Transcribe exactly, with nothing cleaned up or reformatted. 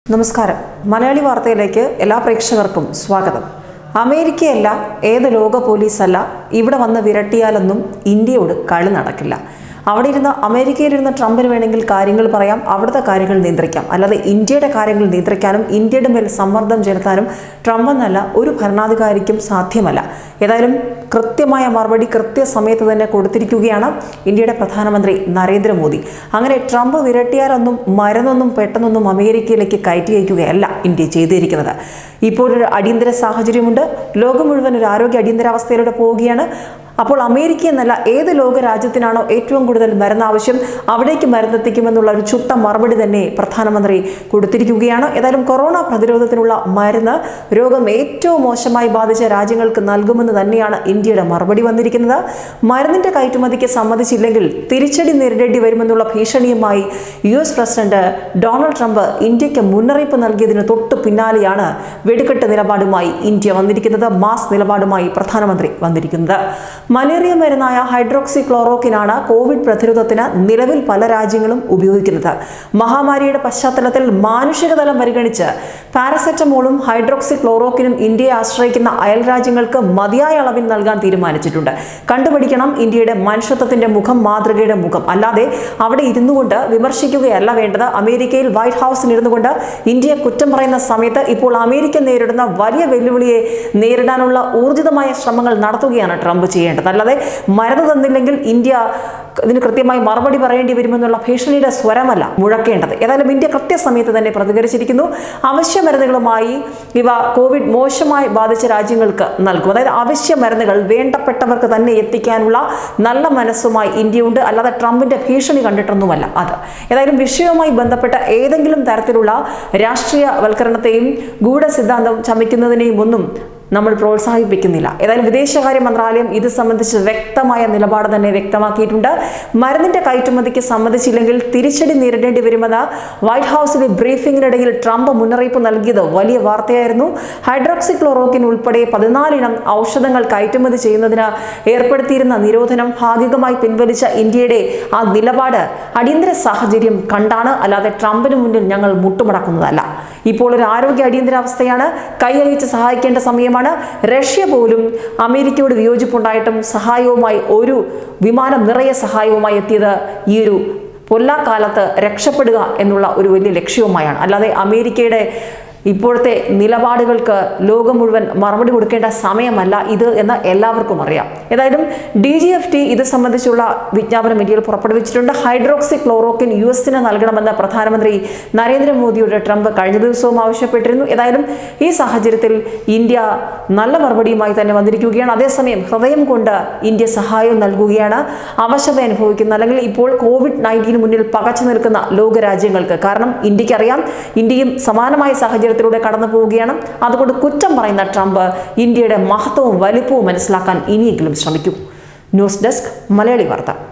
നമസ്കാരം. മലയാളി വാർത്തയിലേക്ക് എല്ലാ പ്രേക്ഷകർക്കും സ്വാഗതം. അമേരിക്കയല്ല, ഏത് ലോക പോലീസല്ല ഇവിടെ വന്ന് വിരട്ടിയാലൊന്നും ഇന്ത്യയോട് കളി നടക്കില്ല. അവിടെ ഇരുന്ന് അമേരിക്കയിലിരുന്ന് ട്രംപിന് വേണമെങ്കിൽ കാര്യങ്ങൾ പറയാം, അവിടുത്തെ കാര്യങ്ങൾ നിയന്ത്രിക്കാം. അല്ലാതെ ഇന്ത്യയുടെ കാര്യങ്ങൾ നിയന്ത്രിക്കാനും ഇന്ത്യയുടെ മേൽ സമ്മർദ്ദം ചെലുത്താനും ട്രംപ് എന്നല്ല ഒരു ഭരണാധികാരിക്കും സാധ്യമല്ല. ഏതായാലും കൃത്യമായ മറുപടി കൃത്യസമയത്ത് തന്നെ കൊടുത്തിരിക്കുകയാണ് ഇന്ത്യയുടെ പ്രധാനമന്ത്രി നരേന്ദ്രമോദി. അങ്ങനെ ട്രംപ് വിരട്ടിയാലൊന്നും മരുന്നൊന്നും പെട്ടെന്നൊന്നും അമേരിക്കയിലേക്ക് കയറ്റി അയക്കുകയല്ല ഇന്ത്യ ചെയ്തിരിക്കുന്നത്. ഇപ്പോഴൊരു അടിയന്തര സാഹചര്യമുണ്ട്. ലോകം മുഴുവൻ ഒരു ആരോഗ്യ അടിയന്തരാവസ്ഥയിലൂടെ പോവുകയാണ്. അപ്പോൾ അമേരിക്ക എന്നല്ല, ഏത് ലോക രാജ്യത്തിനാണോ ഏറ്റവും കൂടുതൽ മരുന്ന് ആവശ്യം അവിടേക്ക് മരുന്നെത്തിക്കുമെന്നുള്ള ഒരു ചുട്ട മറുപടി തന്നെ പ്രധാനമന്ത്രി കൊടുത്തിരിക്കുകയാണ്. ഏതായാലും കൊറോണ പ്രതിരോധത്തിനുള്ള മരുന്ന് രോഗം ഏറ്റവും മോശമായി ബാധിച്ച രാജ്യങ്ങൾക്ക് നൽകുമെന്ന് തന്നെയാണ് ഇന്ത്യയുടെ മറുപടി വന്നിരിക്കുന്നത്. മരുന്നിന്റെ കയറ്റുമതിക്ക് സമ്മതിച്ചില്ലെങ്കിൽ തിരിച്ചടി നേരിടേണ്ടി വരുമെന്നുള്ള ഭീഷണിയുമായി U S president Donald Trump ഇന്ത്യക്ക് മുന്നറിയിപ്പ് നൽകിയതിന് തൊട്ടു പിന്നാലെയാണ് വെടിക്കെട്ട് നിലപാടുമായി ഇന്ത്യ വന്നിരിക്കുന്നത്. മാസ് നിലപാടുമായി പ്രധാനമന്ത്രി വന്നിരിക്കുന്നത്. മലേറിയ മരുന്നായ ഹൈഡ്രോക്സി ക്ലോറോക്കിനാണ് കോവിഡ് പ്രതിരോധത്തിന് നിലവിൽ പല രാജ്യങ്ങളും ഉപയോഗിക്കുന്നത്. മഹാമാരിയുടെ പശ്ചാത്തലത്തിൽ മാനുഷിക തലം പരിഗണിച്ച് പാരസെറ്റമോളും ഹൈഡ്രോക്സി ക്ലോറോക്കിനും ഇന്ത്യയെ ആശ്രയിക്കുന്ന അയൽ രാജ്യങ്ങൾക്ക് മതിയായ അളവിൽ നൽകാൻ തീരുമാനിച്ചിട്ടുണ്ട്. കണ്ടുപിടിക്കണം ഇന്ത്യയുടെ മനുഷ്യത്വത്തിന്റെ മുഖം, മാതൃകയുടെ മുഖം. അല്ലാതെ അവിടെ ഇരുന്നു കൊണ്ട് വിമർശിക്കുകയല്ല വേണ്ടത്. അമേരിക്കയിൽ വൈറ്റ് ഹൗസിൽ ഇരുന്നു കൊണ്ട് ഇന്ത്യയെ കുറ്റം പറയുന്ന സമയത്ത് ഇപ്പോൾ അമേരിക്ക നേരിടുന്ന വലിയ വെല്ലുവിളിയെ നേരിടാനുള്ള ഊർജിതമായ ശ്രമങ്ങൾ നടത്തുകയാണ് ട്രംപ് ചെയ്യേണ്ടത്. അല്ലാതെ മരുന്ന് തന്നില്ലെങ്കിൽ ഇന്ത്യ ഇതിന് കൃത്യമായി മറുപടി പറയേണ്ടി വരുമെന്നുള്ള ഭീഷണിയുടെ സ്വരമല്ല മുഴക്കേണ്ടത്. ഏതായാലും ഇന്ത്യ കൃത്യസമയത്ത് തന്നെ പ്രതികരിച്ചിരിക്കുന്നു. അവശ്യ മരുന്നുകളുമായി ഇവ കോവിഡ് മോശമായി ബാധിച്ച രാജ്യങ്ങൾക്ക് നൽകും. അതായത് അവശ്യ മരുന്നുകൾ വേണ്ടപ്പെട്ടവർക്ക് തന്നെ എത്തിക്കാനുള്ള നല്ല മനസ്സുമായി ഇന്ത്യയുണ്ട്. അല്ലാതെ ട്രംപിന്റെ ഭീഷണി കണ്ടിട്ടൊന്നുമല്ല അത്. ഏതായാലും വിഷയവുമായി ബന്ധപ്പെട്ട ഏതെങ്കിലും തരത്തിലുള്ള രാഷ്ട്രീയവൽക്കരണത്തെയും ഗൂഢസിദ്ധാന്തം ചമയ്ക്കുന്നതിനെയും ഒന്നും നമ്മൾ പ്രോത്സാഹിപ്പിക്കുന്നില്ല. ഏതായാലും വിദേശകാര്യ മന്ത്രാലയം ഇത് സംബന്ധിച്ച് വ്യക്തമായ നിലപാട് തന്നെ വ്യക്തമാക്കിയിട്ടുണ്ട്. മരുന്നിന്റെ കയറ്റുമതിക്ക് സമ്മതിച്ചില്ലെങ്കിൽ തിരിച്ചടി നേരിടേണ്ടി വരുമെന്ന് വൈറ്റ് ഹൗസിലെ ബ്രീഫിംഗിനിടയിൽ ട്രംപ് മുന്നറിയിപ്പ് നൽകിയത് വലിയ വാർത്തയായിരുന്നു. ഹൈഡ്രോക്സി ക്ലോറോക്കിൻ ഉൾപ്പെടെ പതിനാലിനം ഔഷധങ്ങൾ കയറ്റുമതി ചെയ്യുന്നതിന് ഏർപ്പെടുത്തിയിരുന്ന നിരോധനം ഭാഗികമായി പിൻവലിച്ച ഇന്ത്യയുടെ ആ നിലപാട് അടിയന്തര സാഹചര്യം കണ്ടാണ്, അല്ലാതെ ട്രംപിന് മുന്നിൽ ഞങ്ങൾ മുട്ടുമടക്കുന്നതല്ല. ഇപ്പോൾ ഒരു ആരോഗ്യ അടിയന്തരാവസ്ഥയാണ്. കൈയയച്ച് സഹായിക്കേണ്ട സമയമാണ്. റഷ്യ പോലും അമേരിക്കയോട് വിയോജിപ്പുണ്ടായിട്ടും സഹായവുമായി, ഒരു വിമാനം നിറയെ സഹായവുമായി എത്തിയത് ഈ ഒരു പൊല്ലാക്കാലത്ത് രക്ഷപ്പെടുക എന്നുള്ള ഒരു വലിയ ലക്ഷ്യവുമായാണ്. അല്ലാതെ അമേരിക്കയുടെ ഇപ്പോഴത്തെ നിലപാടുകൾക്ക് ലോകം മുഴുവൻ മറുപടി കൊടുക്കേണ്ട സമയമല്ല ഇത് എന്ന് എല്ലാവർക്കും അറിയാം. ഏതായാലും ഡി ജി എഫ് ടി ഇത് സംബന്ധിച്ചുള്ള വിജ്ഞാപനം ഇന്ത്യയിൽ പുറപ്പെടുവിച്ചിട്ടുണ്ട്. ഹൈഡ്രോക്സി ക്ലോറോക്കിൻ യു എസിന് നൽകണമെന്ന് പ്രധാനമന്ത്രി നരേന്ദ്രമോദിയുടെ ട്രംപ് കഴിഞ്ഞ ദിവസവും ആവശ്യപ്പെട്ടിരുന്നു. ഏതായാലും ഈ സാഹചര്യത്തിൽ ഇന്ത്യ നല്ല മറുപടിയുമായി തന്നെ വന്നിരിക്കുകയാണ്. അതേസമയം ഹൃദയം കൊണ്ട് ഇന്ത്യ സഹായം നൽകുകയാണ് അവശത അനുഭവിക്കുന്ന, അല്ലെങ്കിൽ ഇപ്പോൾ കോവിഡ് നയൻറ്റീന് മുന്നിൽ പകച്ചു നിൽക്കുന്ന ലോകരാജ്യങ്ങൾക്ക്. കാരണം ഇന്ത്യക്കറിയാം, ഇന്ത്യയും സമാനമായ സാഹചര്യം ത്തിലൂടെ കടന്നു പോവുകയാണ്. അതുകൊണ്ട് കുറ്റം പറയുന്ന ട്രംപ് ഇന്ത്യയുടെ മഹത്വവും വലിപ്പവും മനസ്സിലാക്കാൻ ഇനിയെങ്കിലും ശ്രമിക്കും. ന്യൂസ് ഡെസ്ക് മലയാളി വാർത്ത.